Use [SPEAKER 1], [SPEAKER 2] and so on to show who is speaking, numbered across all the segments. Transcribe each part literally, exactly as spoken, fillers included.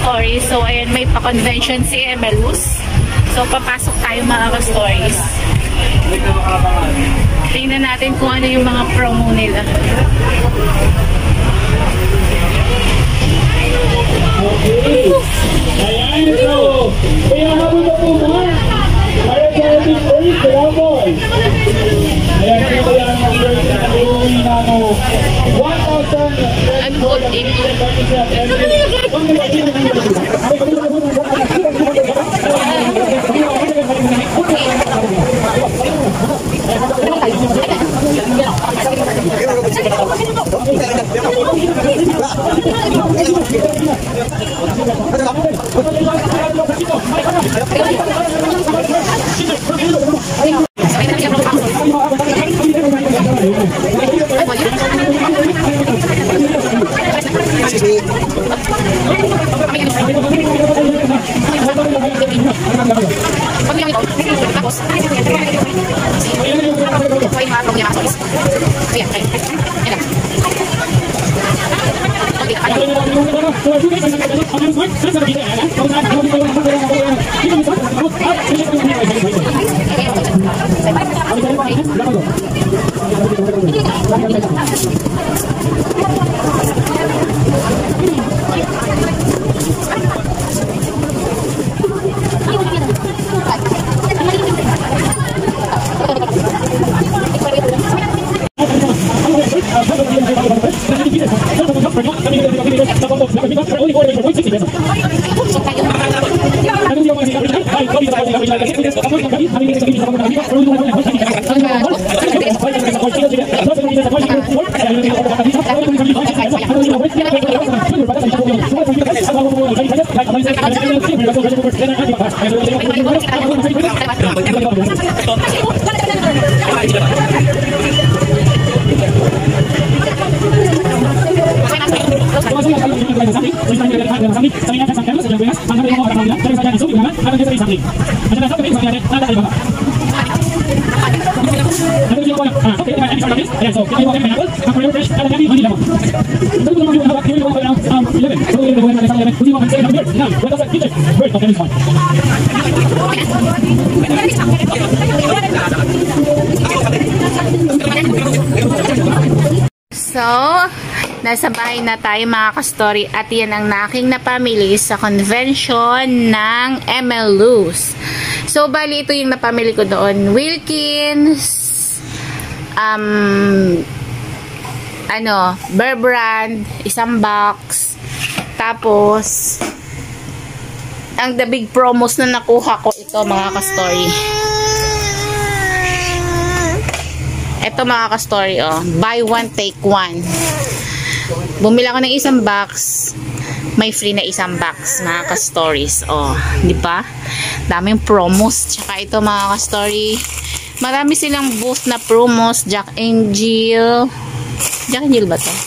[SPEAKER 1] ka-stories. So, ayan, may pa-convention si Emelus. So, papasok tayo mga ka-stories. Tingnan natin kung ano yung mga promo nila.
[SPEAKER 2] Okay. Ayan ito. Kaya habang na po mga para sa ating first travel. Ayan ito yan ang first na uuwi na no. one thousand
[SPEAKER 1] Ano po dito? So, nasa bahay na tayo mga ka-story at yan ang aking napamili sa convention ng Emelus. So, bali ito yung napamili ko doon. Wilkins, um, ano, Bear Brand, isang box, tapos, ang the big promos na nakuha ko ito mga ka-story. Ito mga ka-story, oh. Buy one, take one. Bumili ako ng isang box, may free na isang box, mga ka-stories. Oh, di ba? Daming promos. Tsaka ito mga ka-story, marami silang booth na promos. Jack and Jill. Jack and Jill ba to?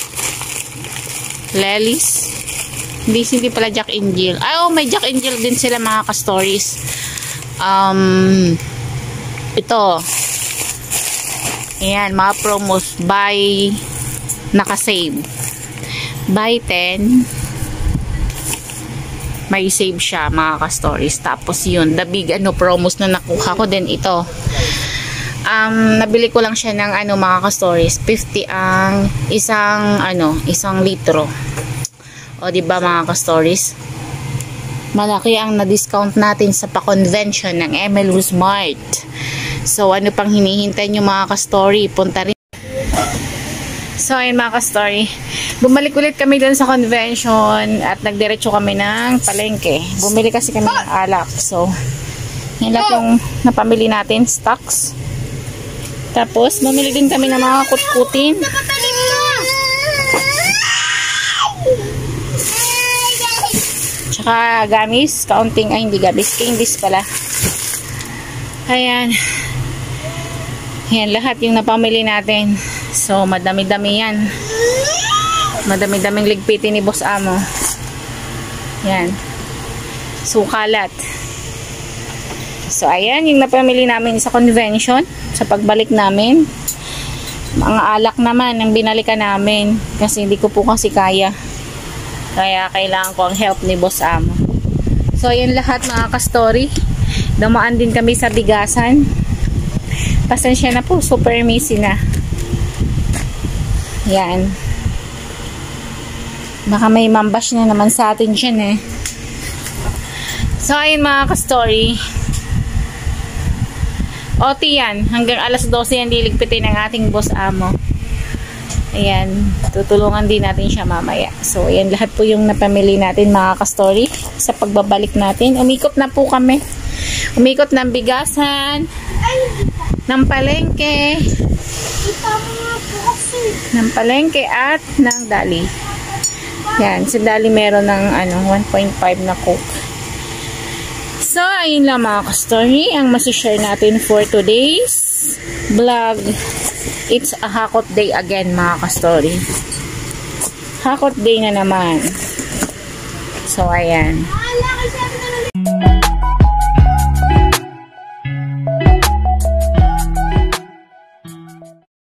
[SPEAKER 1] Lelis. Hindi, hindi pala Jack and Jill. Ay, oh, may Jack and Jill din sila mga ka-stories. Um, ito. Ayan, mga promos. Buy, naka-save. Buy ten. May save siya, mga ka-stories. Tapos yun, the big ano, promos na nakuha ko din ito. Um, nabili ko lang siya ng ano, mga ka-stories. fifty ang isang, ano, isang litro. O, diba mga ka-stories? Malaki ang na-discount natin sa pa-convention ng Emelus Mart. So, ano pang hinihintay nyo mga ka-story? Punta rin. So, ayun mga ka-story. Bumalik ulit kami doon sa convention at nagdiretso kami ng palengke. Bumili kasi kami ng alak. So, yun lang yung napamili natin, stocks. Tapos, bumili din kami ng mga kutkutin. Tsaka gamis, counting, ay hindi gamis, candies pala. Ayan. Ayan, lahat yung napamili natin. So, madami-dami yan. Madami-daming ligpitin ni Boss Amo. Ayan. Sukalat. So, ayan, yung napamili namin sa convention. Sa pagbalik namin. Mga alak naman ang binalikan namin. Kasi hindi ko po kasi kaya. Kaya kailangan ko ang help ni Boss Amo. So, yan lahat mga ka-story. Dumaan din kami sa bigasan. Pasensya na po, super messy na. Yan. Baka may mambash na naman sa atin dyan eh. So, ayun mga ka-story. O T yan. Hanggang alas dose yan liligpitin ng ating Boss Amo. Ayan. Tutulungan din natin siya mamaya. So, ayan lahat po yung napamili natin mga ka-story. Sa pagbabalik natin. Umikot na po kami. Umikot ng bigasan. Ng palengke. Ng palengke at ng dali. Yan. Si dali meron ng ano, one point five na coke. So, ayun lang mga ka-story. Ang masishare natin for today's vlog. It's a hakot day again mga ka-story. Hakot day na naman. So, ayan.